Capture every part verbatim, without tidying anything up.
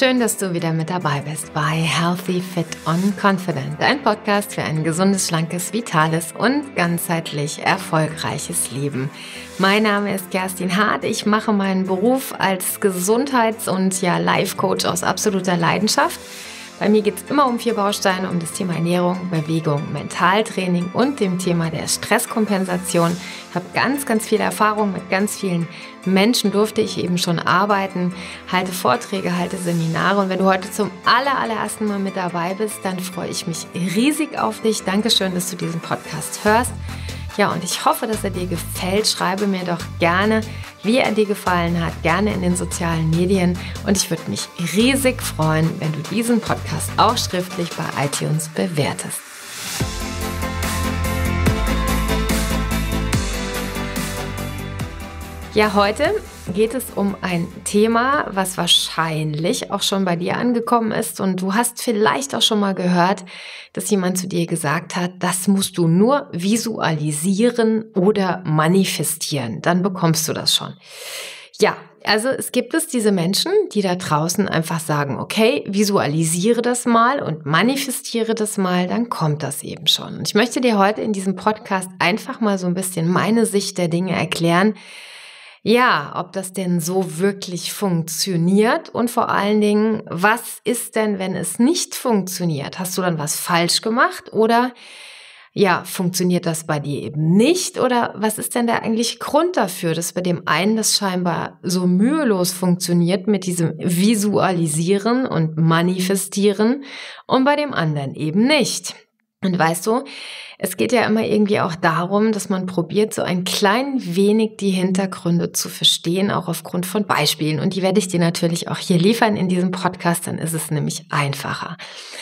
Schön, dass du wieder mit dabei bist bei Healthy, Fit und Confident, ein Podcast für ein gesundes, schlankes, vitales und ganzheitlich erfolgreiches Leben. Mein Name ist Kerstin Hart. Ich mache meinen Beruf als Gesundheits- und ja, Life-Coach aus absoluter Leidenschaft. Bei mir geht es immer um vier Bausteine, um das Thema Ernährung, Bewegung, Mentaltraining und dem Thema der Stresskompensation. Ich habe ganz, ganz viel Erfahrung mit ganz vielen Menschen, durfte ich eben schon arbeiten, halte Vorträge, halte Seminare. Und wenn du heute zum aller, allerersten Mal mit dabei bist, dann freue ich mich riesig auf dich. Dankeschön, dass du diesen Podcast hörst. Ja, und ich hoffe, dass er dir gefällt. Schreibe mir doch gerne, wie er dir gefallen hat, gerne in den sozialen Medien. Und ich würde mich riesig freuen, wenn du diesen Podcast auch schriftlich bei iTunes bewertest. Ja, heute geht es um ein Thema, was wahrscheinlich auch schon bei dir angekommen ist. Und du hast vielleicht auch schon mal gehört, dass jemand zu dir gesagt hat, das musst du nur visualisieren oder manifestieren. Dann bekommst du das schon. Ja, also es gibt es diese Menschen, die da draußen einfach sagen, okay, visualisiere das mal und manifestiere das mal, dann kommt das eben schon. Und ich möchte dir heute in diesem Podcast einfach mal so ein bisschen meine Sicht der Dinge erklären, ja, ob das denn so wirklich funktioniert und vor allen Dingen, was ist denn, wenn es nicht funktioniert? Hast du dann was falsch gemacht oder ja, funktioniert das bei dir eben nicht? Oder was ist denn der eigentliche Grund dafür, dass bei dem einen das scheinbar so mühelos funktioniert mit diesem Visualisieren und Manifestieren und bei dem anderen eben nicht? Und weißt du, es geht ja immer irgendwie auch darum, dass man probiert, so ein klein wenig die Hintergründe zu verstehen, auch aufgrund von Beispielen. Und die werde ich dir natürlich auch hier liefern in diesem Podcast, dann ist es nämlich einfacher.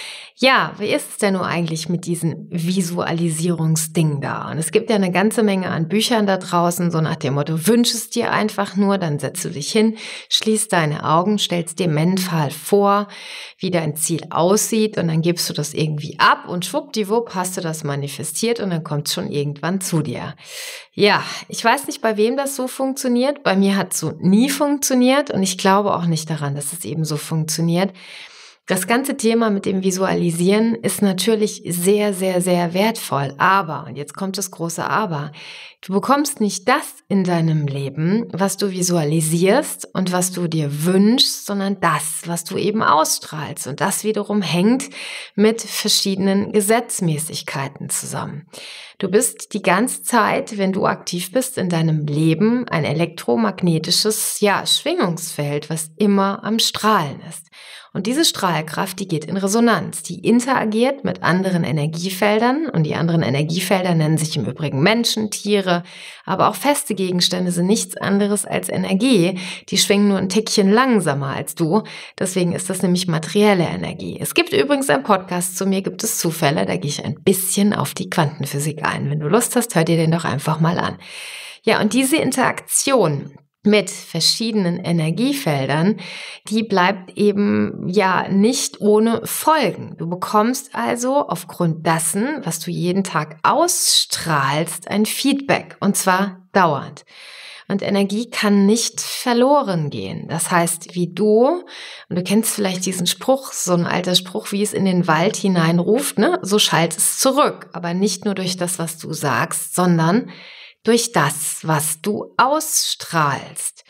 Ja, wie ist es denn nun eigentlich mit diesen Visualisierungsdingen da? Und es gibt ja eine ganze Menge an Büchern da draußen, so nach dem Motto, wünsch es dir einfach nur, dann setzt du dich hin, schließt deine Augen, stellst dir mental vor, wie dein Ziel aussieht und dann gibst du das irgendwie ab und schwuppdiwupp hast du das manifestiert und dann kommt es schon irgendwann zu dir. Ja, ich weiß nicht, bei wem das so funktioniert. Bei mir hat es so nie funktioniert und ich glaube auch nicht daran, dass es eben so funktioniert. Das ganze Thema mit dem Visualisieren ist natürlich sehr, sehr, sehr wertvoll. Aber, und jetzt kommt das große Aber, du bekommst nicht das in deinem Leben, was du visualisierst und was du dir wünschst, sondern das, was du eben ausstrahlst. Und das wiederum hängt mit verschiedenen Gesetzmäßigkeiten zusammen. Du bist die ganze Zeit, wenn du aktiv bist in deinem Leben, ein elektromagnetisches, ja, Schwingungsfeld, was immer am Strahlen ist. Und diese Strahlkraft, die geht in Resonanz, die interagiert mit anderen Energiefeldern und die anderen Energiefelder nennen sich im Übrigen Menschen, Tiere, aber auch feste Gegenstände sind nichts anderes als Energie. Die schwingen nur ein Tickchen langsamer als du, deswegen ist das nämlich materielle Energie. Es gibt übrigens einen Podcast zu mir, gibt es Zufälle, da gehe ich ein bisschen auf die Quantenphysik ein. Wenn du Lust hast, hör dir den doch einfach mal an. Ja, und diese Interaktion mit verschiedenen Energiefeldern, die bleibt eben ja nicht ohne Folgen. Du bekommst also aufgrund dessen, was du jeden Tag ausstrahlst, ein Feedback und zwar dauernd. Und Energie kann nicht verloren gehen. Das heißt, wie du, und du kennst vielleicht diesen Spruch, so ein alter Spruch, wie es in den Wald hineinruft, ne? So schallt es zurück. Aber nicht nur durch das, was du sagst, sondern durch das, was du ausstrahlst.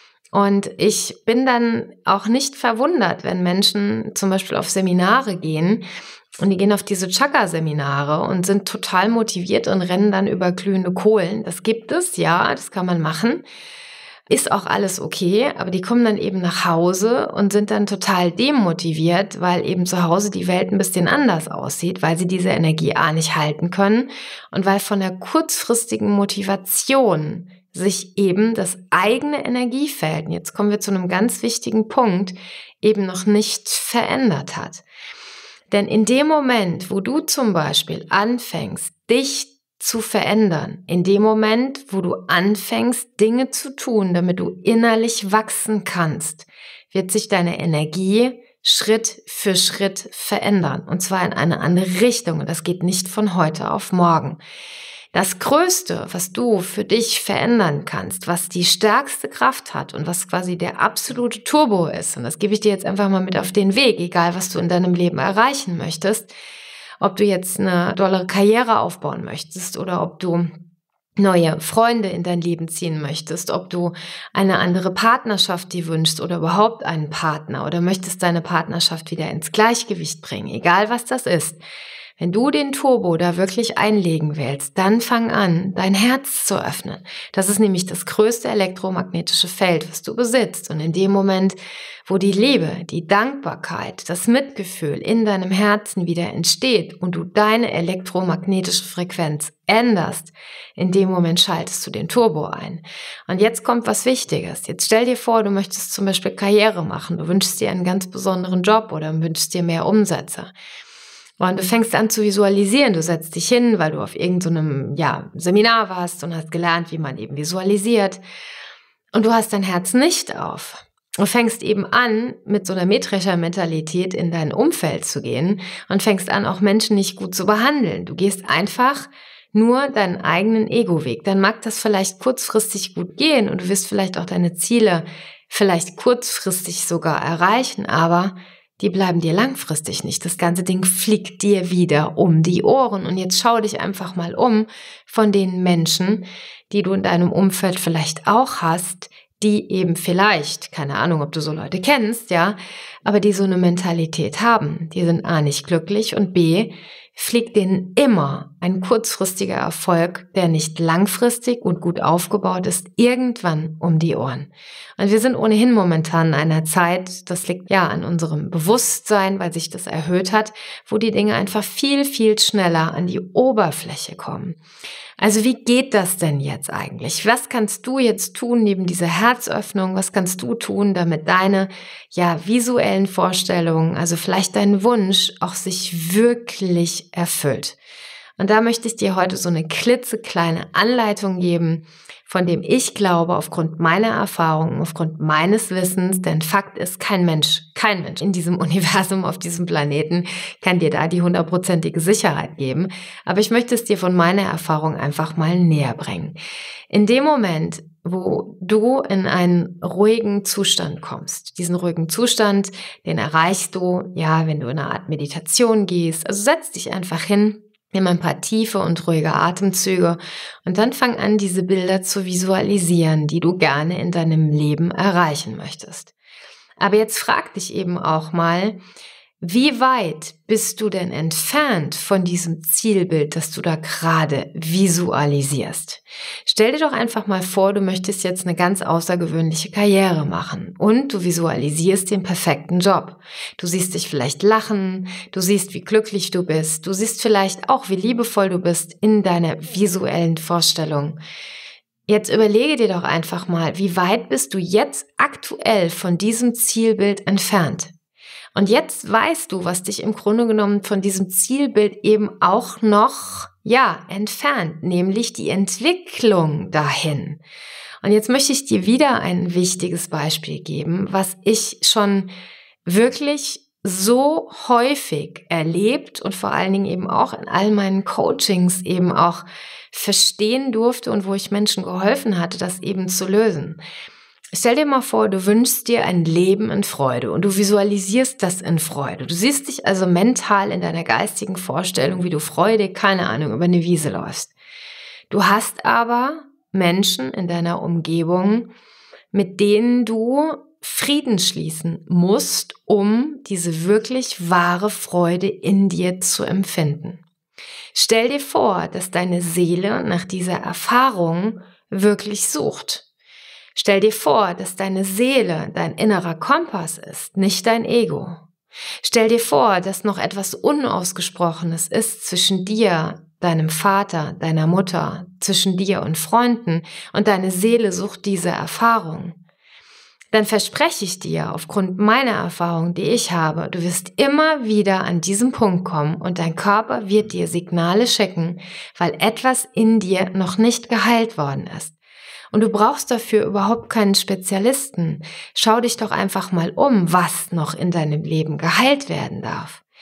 Und ich bin dann auch nicht verwundert, wenn Menschen zum Beispiel auf Seminare gehen und die gehen auf diese Chakra-Seminare und sind total motiviert und rennen dann über glühende Kohlen. Das gibt es, ja, das kann man machen. Ist auch alles okay, aber die kommen dann eben nach Hause und sind dann total demotiviert, weil eben zu Hause die Welt ein bisschen anders aussieht, weil sie diese Energie A nicht halten können und weil von der kurzfristigen Motivation sich eben das eigene Energiefeld, und jetzt kommen wir zu einem ganz wichtigen Punkt, eben noch nicht verändert hat. Denn in dem Moment, wo du zum Beispiel anfängst, dich zu verändern, in dem Moment, wo du anfängst, Dinge zu tun, damit du innerlich wachsen kannst, wird sich deine Energie Schritt für Schritt verändern. Und zwar in eine andere Richtung. Und das geht nicht von heute auf morgen. Das Größte, was du für dich verändern kannst, was die stärkste Kraft hat und was quasi der absolute Turbo ist, und das gebe ich dir jetzt einfach mal mit auf den Weg, egal was du in deinem Leben erreichen möchtest, ob du jetzt eine dollere Karriere aufbauen möchtest oder ob du neue Freunde in dein Leben ziehen möchtest, ob du eine andere Partnerschaft dir wünschst oder überhaupt einen Partner oder möchtest deine Partnerschaft wieder ins Gleichgewicht bringen, egal was das ist. Wenn du den Turbo da wirklich einlegen willst, dann fang an, dein Herz zu öffnen. Das ist nämlich das größte elektromagnetische Feld, was du besitzt. Und in dem Moment, wo die Liebe, die Dankbarkeit, das Mitgefühl in deinem Herzen wieder entsteht und du deine elektromagnetische Frequenz änderst, in dem Moment schaltest du den Turbo ein. Und jetzt kommt was Wichtiges. Jetzt stell dir vor, du möchtest zum Beispiel Karriere machen. Du wünschst dir einen ganz besonderen Job oder wünschst dir mehr Umsätze. Und du fängst an zu visualisieren. Du setzt dich hin, weil du auf irgendeinem ja, Seminar warst und hast gelernt, wie man eben visualisiert. Und du hast dein Herz nicht auf. Du fängst eben an, mit so einer Mähdrescher-Mentalität in dein Umfeld zu gehen und fängst an, auch Menschen nicht gut zu behandeln. Du gehst einfach nur deinen eigenen Ego-Weg. Dann mag das vielleicht kurzfristig gut gehen und du wirst vielleicht auch deine Ziele vielleicht kurzfristig sogar erreichen, aber die bleiben dir langfristig nicht. Das ganze Ding fliegt dir wieder um die Ohren. Und jetzt schau dich einfach mal um von den Menschen, die du in deinem Umfeld vielleicht auch hast, die eben vielleicht, keine Ahnung, ob du so Leute kennst, ja, aber die so eine Mentalität haben. Die sind A, nicht glücklich und B, fliegt denen immer ein kurzfristiger Erfolg, der nicht langfristig und gut aufgebaut ist, irgendwann um die Ohren. Und wir sind ohnehin momentan in einer Zeit, das liegt ja an unserem Bewusstsein, weil sich das erhöht hat, wo die Dinge einfach viel, viel schneller an die Oberfläche kommen. Also wie geht das denn jetzt eigentlich? Was kannst du jetzt tun neben dieser Herzöffnung? Was kannst du tun, damit deine ja visuellen Vorstellungen, also vielleicht dein Wunsch, auch sich wirklich erfüllt? Und da möchte ich dir heute so eine klitzekleine Anleitung geben, von dem ich glaube, aufgrund meiner Erfahrungen, aufgrund meines Wissens, denn Fakt ist, kein Mensch, kein Mensch in diesem Universum, auf diesem Planeten kann dir da die hundertprozentige Sicherheit geben. Aber ich möchte es dir von meiner Erfahrung einfach mal näher bringen. In dem Moment, wo du in einen ruhigen Zustand kommst, diesen ruhigen Zustand, den erreichst du, ja, wenn du in eine Art Meditation gehst. Also setz dich einfach hin, nimm ein paar tiefe und ruhige Atemzüge und dann fang an, diese Bilder zu visualisieren, die du gerne in deinem Leben erreichen möchtest. Aber jetzt frag dich eben auch mal, wie weit bist du denn entfernt von diesem Zielbild, das du da gerade visualisierst? Stell dir doch einfach mal vor, du möchtest jetzt eine ganz außergewöhnliche Karriere machen und du visualisierst den perfekten Job. Du siehst dich vielleicht lachen, du siehst, wie glücklich du bist, du siehst vielleicht auch, wie liebevoll du bist in deiner visuellen Vorstellung. Jetzt überlege dir doch einfach mal, wie weit bist du jetzt aktuell von diesem Zielbild entfernt? Und jetzt weißt du, was dich im Grunde genommen von diesem Zielbild eben auch noch, ja, entfernt, nämlich die Entwicklung dahin. Und jetzt möchte ich dir wieder ein wichtiges Beispiel geben, was ich schon wirklich so häufig erlebt und vor allen Dingen eben auch in all meinen Coachings eben auch verstehen durfte und wo ich Menschen geholfen hatte, das eben zu lösen. Stell dir mal vor, du wünschst dir ein Leben in Freude und du visualisierst das in Freude. Du siehst dich also mental in deiner geistigen Vorstellung, wie du freudig, keine Ahnung, über eine Wiese läufst. Du hast aber Menschen in deiner Umgebung, mit denen du Frieden schließen musst, um diese wirklich wahre Freude in dir zu empfinden. Stell dir vor, dass deine Seele nach dieser Erfahrung wirklich sucht. Stell dir vor, dass deine Seele dein innerer Kompass ist, nicht dein Ego. Stell dir vor, dass noch etwas Unausgesprochenes ist zwischen dir, deinem Vater, deiner Mutter, zwischen dir und Freunden und deine Seele sucht diese Erfahrung. Dann verspreche ich dir, aufgrund meiner Erfahrung, die ich habe, du wirst immer wieder an diesen Punkt kommen und dein Körper wird dir Signale schicken, weil etwas in dir noch nicht geheilt worden ist. Und du brauchst dafür überhaupt keinen Spezialisten. Schau dich doch einfach mal um, was noch in deinem Leben geheilt werden darf.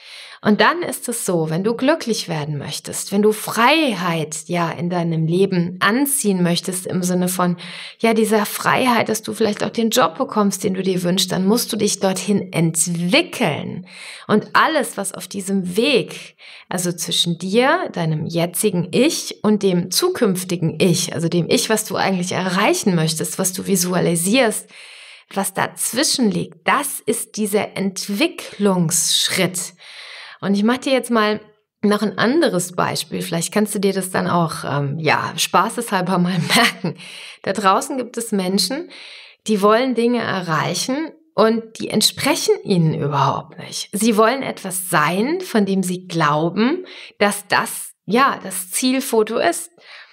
Und dann ist es so, wenn du glücklich werden möchtest, wenn du Freiheit ja in deinem Leben anziehen möchtest, im Sinne von ja dieser Freiheit, dass du vielleicht auch den Job bekommst, den du dir wünschst, dann musst du dich dorthin entwickeln. Und alles, was auf diesem Weg, also zwischen dir, deinem jetzigen Ich und dem zukünftigen Ich, also dem Ich, was du eigentlich erreichen möchtest, was du visualisierst, was dazwischen liegt, das ist dieser Entwicklungsschritt. Und ich mache dir jetzt mal noch ein anderes Beispiel. Vielleicht kannst du dir das dann auch, ähm, ja, spaßeshalber mal merken. Da draußen gibt es Menschen, die wollen Dinge erreichen und die entsprechen ihnen überhaupt nicht. Sie wollen etwas sein, von dem sie glauben, dass das, ja, das Zielfoto ist.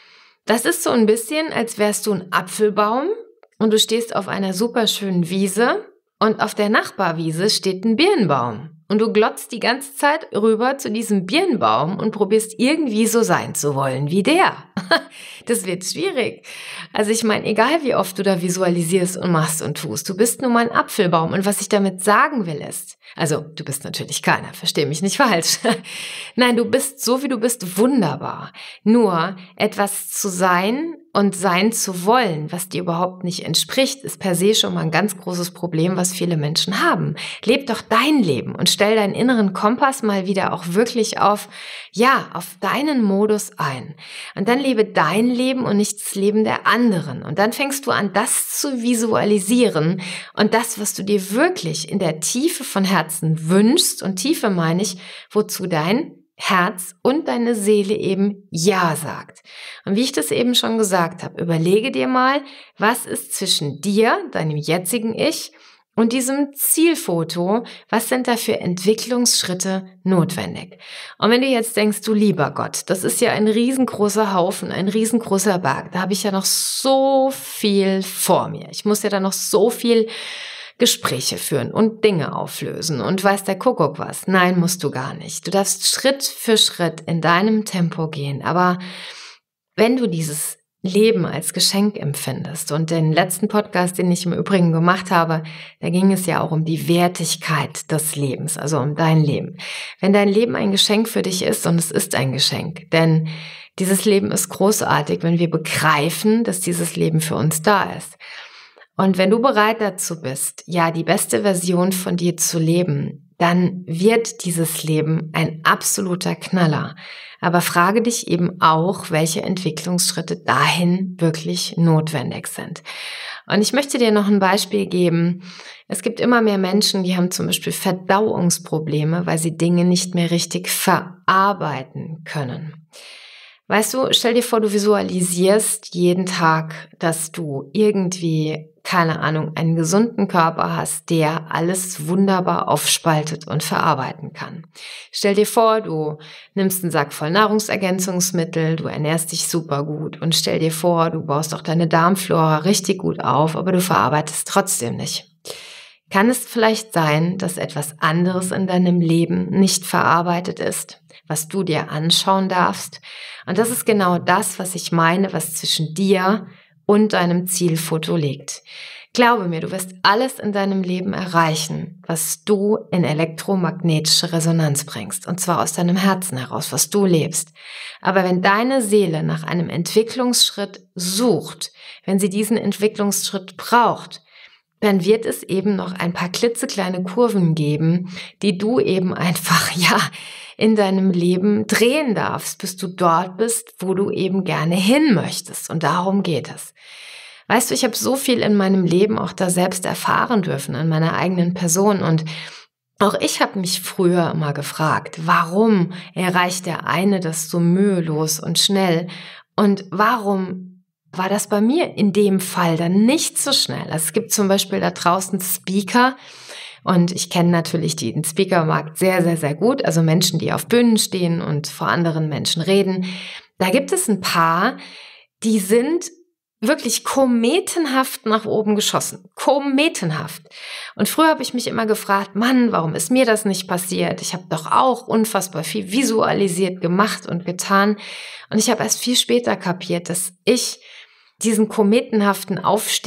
Das ist so ein bisschen, als wärst du ein Apfelbaum und du stehst auf einer super schönen Wiese und auf der Nachbarwiese steht ein Birnbaum. Und du glotzt die ganze Zeit rüber zu diesem Birnbaum und probierst irgendwie so sein zu wollen wie der. Das wird schwierig. Also ich meine, egal wie oft du da visualisierst und machst und tust, du bist nun mal ein Apfelbaum. Und was ich damit sagen will ist, also du bist natürlich keiner, versteh mich nicht falsch. Nein, du bist so wie du bist wunderbar. Nur etwas zu sein und sein zu wollen, was dir überhaupt nicht entspricht, ist per se schon mal ein ganz großes Problem, was viele Menschen haben. Leb doch dein Leben und stell deinen inneren Kompass mal wieder auch wirklich auf, ja, auf deinen Modus ein. Und dann lebe dein Leben und nicht das Leben der anderen. Und dann fängst du an, das zu visualisieren und das, was du dir wirklich in der Tiefe von Herzen wünschst, und Tiefe meine ich, wozu dein Herz und deine Seele eben Ja sagt. Und wie ich das eben schon gesagt habe, überlege dir mal, was ist zwischen dir, deinem jetzigen Ich, und diesem Zielfoto, was sind da für Entwicklungsschritte notwendig? Und wenn du jetzt denkst, du lieber Gott, das ist ja ein riesengroßer Haufen, ein riesengroßer Berg, da habe ich ja noch so viel vor mir. Ich muss ja da noch so viel Gespräche führen und Dinge auflösen und weiß der Kuckuck was. Nein, musst du gar nicht. Du darfst Schritt für Schritt in deinem Tempo gehen. Aber wenn du dieses Leben als Geschenk empfindest, und den letzten Podcast, den ich im Übrigen gemacht habe, da ging es ja auch um die Wertigkeit des Lebens, also um dein Leben. Wenn dein Leben ein Geschenk für dich ist, und es ist ein Geschenk, denn dieses Leben ist großartig, wenn wir begreifen, dass dieses Leben für uns da ist. Und wenn du bereit dazu bist, ja, die beste Version von dir zu leben, dann wird dieses Leben ein absoluter Knaller. Aber frage dich eben auch, welche Entwicklungsschritte dahin wirklich notwendig sind. Und ich möchte dir noch ein Beispiel geben. Es gibt immer mehr Menschen, die haben zum Beispiel Verdauungsprobleme, weil sie Dinge nicht mehr richtig verarbeiten können. Weißt du, stell dir vor, du visualisierst jeden Tag, dass du irgendwie, keine Ahnung, einen gesunden Körper hast, der alles wunderbar aufspaltet und verarbeiten kann. Stell dir vor, du nimmst einen Sack voll Nahrungsergänzungsmittel, du ernährst dich super gut, und stell dir vor, du baust auch deine Darmflora richtig gut auf, aber du verarbeitest trotzdem nicht. Kann es vielleicht sein, dass etwas anderes in deinem Leben nicht verarbeitet ist, was du dir anschauen darfst? Und das ist genau das, was ich meine, was zwischen dir und deinem Zielfoto liegt. Glaube mir, du wirst alles in deinem Leben erreichen, was du in elektromagnetische Resonanz bringst, und zwar aus deinem Herzen heraus, was du lebst. Aber wenn deine Seele nach einem Entwicklungsschritt sucht, wenn sie diesen Entwicklungsschritt braucht, dann wird es eben noch ein paar klitzekleine Kurven geben, die du eben einfach, ja, in deinem Leben drehen darfst, bis du dort bist, wo du eben gerne hin möchtest. Und darum geht es. Weißt du, ich habe so viel in meinem Leben auch da selbst erfahren dürfen, an meiner eigenen Person. Und auch ich habe mich früher immer gefragt, warum erreicht der eine das so mühelos und schnell? Und warum war das bei mir in dem Fall dann nicht so schnell? Also es gibt zum Beispiel da draußen Speaker, und ich kenne natürlich den Speakermarkt sehr, sehr, sehr gut, also Menschen, die auf Bühnen stehen und vor anderen Menschen reden. Da gibt es ein paar, die sind wirklich kometenhaft nach oben geschossen. Kometenhaft. Und früher habe ich mich immer gefragt, Mann, warum ist mir das nicht passiert? Ich habe doch auch unfassbar viel visualisiert, gemacht und getan. Und ich habe erst viel später kapiert, dass ich diesen kometenhaften Aufstieg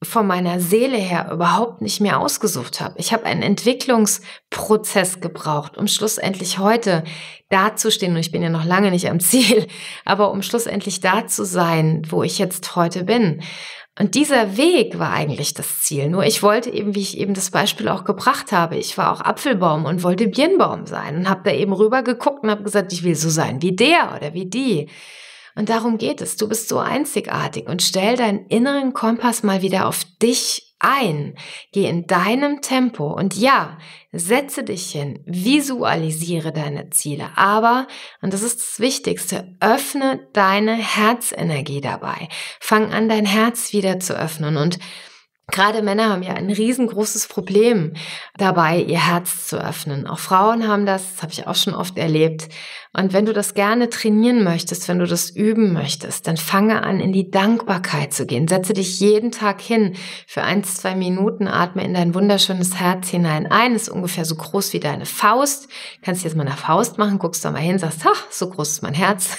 von meiner Seele her überhaupt nicht mehr ausgesucht habe. Ich habe einen Entwicklungsprozess gebraucht, um schlussendlich heute dazustehen. Und ich bin ja noch lange nicht am Ziel, aber um schlussendlich da zu sein, wo ich jetzt heute bin. Und dieser Weg war eigentlich das Ziel. Nur ich wollte eben, wie ich eben das Beispiel auch gebracht habe, ich war auch Apfelbaum und wollte Birnbaum sein und habe da eben rüber geguckt und habe gesagt, ich will so sein wie der oder wie die. Und darum geht es. Du bist so einzigartig und stell deinen inneren Kompass mal wieder auf dich ein. Geh in deinem Tempo und ja, setze dich hin, visualisiere deine Ziele. Aber, und das ist das Wichtigste, öffne deine Herzenergie dabei. Fang an, dein Herz wieder zu öffnen. Und gerade Männer haben ja ein riesengroßes Problem dabei, ihr Herz zu öffnen. Auch Frauen haben das, das habe ich auch schon oft erlebt. Und wenn du das gerne trainieren möchtest, wenn du das üben möchtest, dann fange an, in die Dankbarkeit zu gehen. Setze dich jeden Tag hin für ein, zwei Minuten, atme in dein wunderschönes Herz hinein ein. Ist ungefähr so groß wie deine Faust. Kannst jetzt mal eine Faust machen, guckst da mal hin, sagst, ach, so groß ist mein Herz.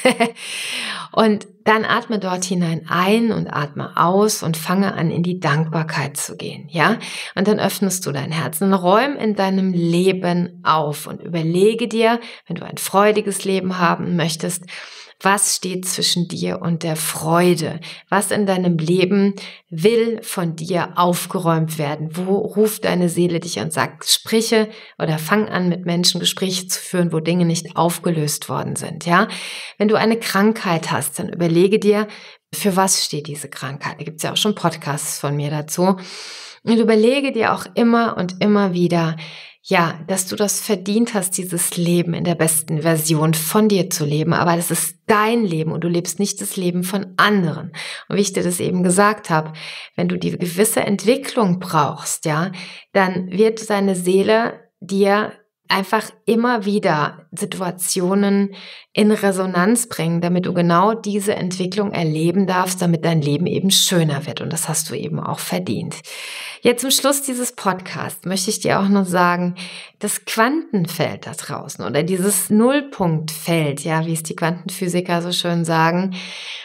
Und dann atme dort hinein ein und atme aus und fange an, in die Dankbarkeit zu gehen, ja? Und dann öffnest du dein Herz und räum in deinem Leben auf und überlege dir, wenn du ein freudiges Leben haben möchtest, was steht zwischen dir und der Freude? Was in deinem Leben will von dir aufgeräumt werden? Wo ruft deine Seele dich und sagt, spreche oder fang an, mit Menschen Gespräche zu führen, wo Dinge nicht aufgelöst worden sind, ja? Wenn du eine Krankheit hast, dann überlege dir, für was steht diese Krankheit? Da gibt es ja auch schon Podcasts von mir dazu. Und überlege dir auch immer und immer wieder, ja, dass du das verdient hast, dieses Leben in der besten Version von dir zu leben. Aber das ist dein Leben und du lebst nicht das Leben von anderen. Und wie ich dir das eben gesagt habe, wenn du die gewisse Entwicklung brauchst, ja, dann wird deine Seele dir einfach immer wieder Situationen in Resonanz bringen, damit du genau diese Entwicklung erleben darfst, damit dein Leben eben schöner wird. Und das hast du eben auch verdient. Jetzt zum Schluss dieses Podcasts möchte ich dir auch noch sagen, das Quantenfeld da draußen oder dieses Nullpunktfeld, ja, wie es die Quantenphysiker so schön sagen,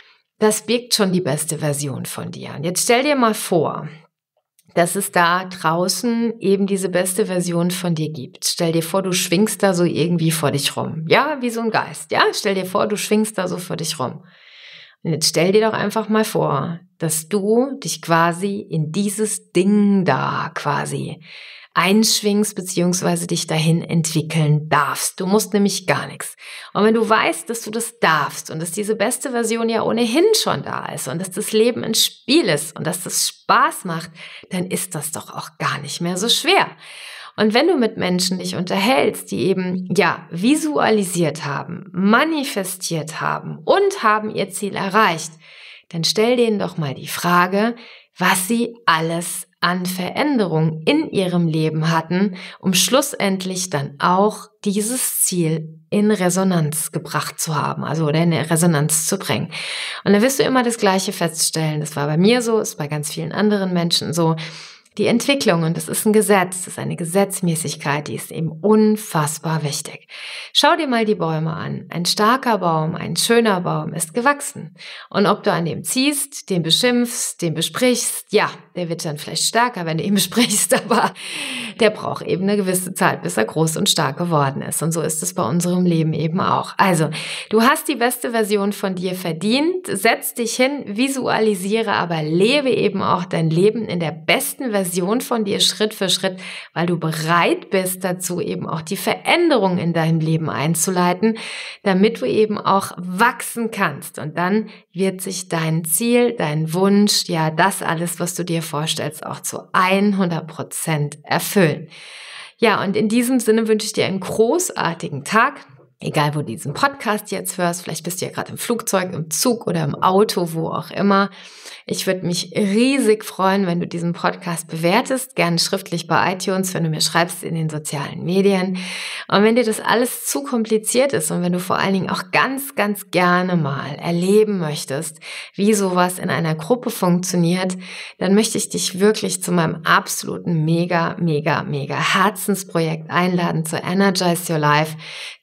das birgt schon die beste Version von dir. Und jetzt stell dir mal vor, dass es da draußen eben diese beste Version von dir gibt. Stell dir vor, du schwingst da so irgendwie vor dich rum. Ja, wie so ein Geist. Ja, stell dir vor, du schwingst da so vor dich rum. Und jetzt stell dir doch einfach mal vor, dass du dich quasi in dieses Ding da quasi einschwingst beziehungsweise dich dahin entwickeln darfst. Du musst nämlich gar nichts. Und wenn du weißt, dass du das darfst und dass diese beste Version ja ohnehin schon da ist und dass das Leben ein Spiel ist und dass das Spaß macht, dann ist das doch auch gar nicht mehr so schwer. Und wenn du mit Menschen dich unterhältst, die eben, ja, visualisiert haben, manifestiert haben und haben ihr Ziel erreicht, dann stell denen doch mal die Frage, was sie alles an Veränderungen in ihrem Leben hatten, um schlussendlich dann auch dieses Ziel in Resonanz gebracht zu haben, also oder in Resonanz zu bringen. Und dann wirst du immer das Gleiche feststellen. Das war bei mir so, ist bei ganz vielen anderen Menschen so. Die Entwicklung, und das ist ein Gesetz, das ist eine Gesetzmäßigkeit, die ist eben unfassbar wichtig. Schau dir mal die Bäume an. Ein starker Baum, ein schöner Baum ist gewachsen. Und ob du an dem ziehst, den beschimpfst, den besprichst, ja, der wird dann vielleicht stärker, wenn du ihn besprichst, aber der braucht eben eine gewisse Zeit, bis er groß und stark geworden ist. Und so ist es bei unserem Leben eben auch. Also, du hast die beste Version von dir verdient. Setz dich hin, visualisiere, aber lebe eben auch dein Leben in der besten Version von dir Schritt für Schritt, weil du bereit bist dazu, eben auch die Veränderung in deinem Leben einzuleiten, damit du eben auch wachsen kannst. Und dann wird sich dein Ziel, dein Wunsch, ja, das alles, was du dir vorstellst, auch zu hundert Prozent erfüllen. Ja, und in diesem Sinne wünsche ich dir einen großartigen Tag. Egal, wo du diesen Podcast jetzt hörst, vielleicht bist du ja gerade im Flugzeug, im Zug oder im Auto, wo auch immer. Ich würde mich riesig freuen, wenn du diesen Podcast bewertest, gerne schriftlich bei iTunes, wenn du mir schreibst in den sozialen Medien. Und wenn dir das alles zu kompliziert ist und wenn du vor allen Dingen auch ganz, ganz gerne mal erleben möchtest, wie sowas in einer Gruppe funktioniert, dann möchte ich dich wirklich zu meinem absoluten mega, mega, mega Herzensprojekt einladen, zu Energize Your Life, zu diesem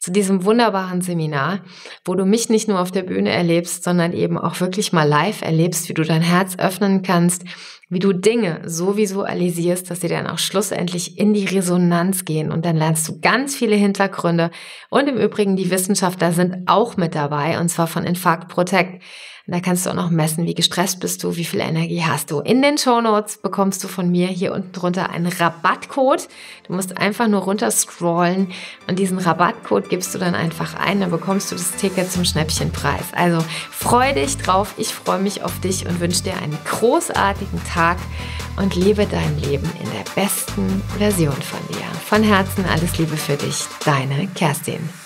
wunderbaren Seminar, wo du mich nicht nur auf der Bühne erlebst, sondern eben auch wirklich mal live erlebst, wie du dein Herz öffnen kannst, wie du Dinge so visualisierst, dass sie dann auch schlussendlich in die Resonanz gehen. Und dann lernst du ganz viele Hintergründe. Und im Übrigen, die Wissenschaftler sind auch mit dabei, und zwar von Infarkt Protect. Da kannst du auch noch messen, wie gestresst bist du, wie viel Energie hast du. In den Shownotes bekommst du von mir hier unten drunter einen Rabattcode. Du musst einfach nur runter scrollen und diesen Rabattcode gibst du dann einfach ein, dann bekommst du das Ticket zum Schnäppchenpreis. Also freu dich drauf, ich freue mich auf dich und wünsche dir einen großartigen Tag und lebe dein Leben in der besten Version von dir. Von Herzen alles Liebe für dich, deine Kerstin.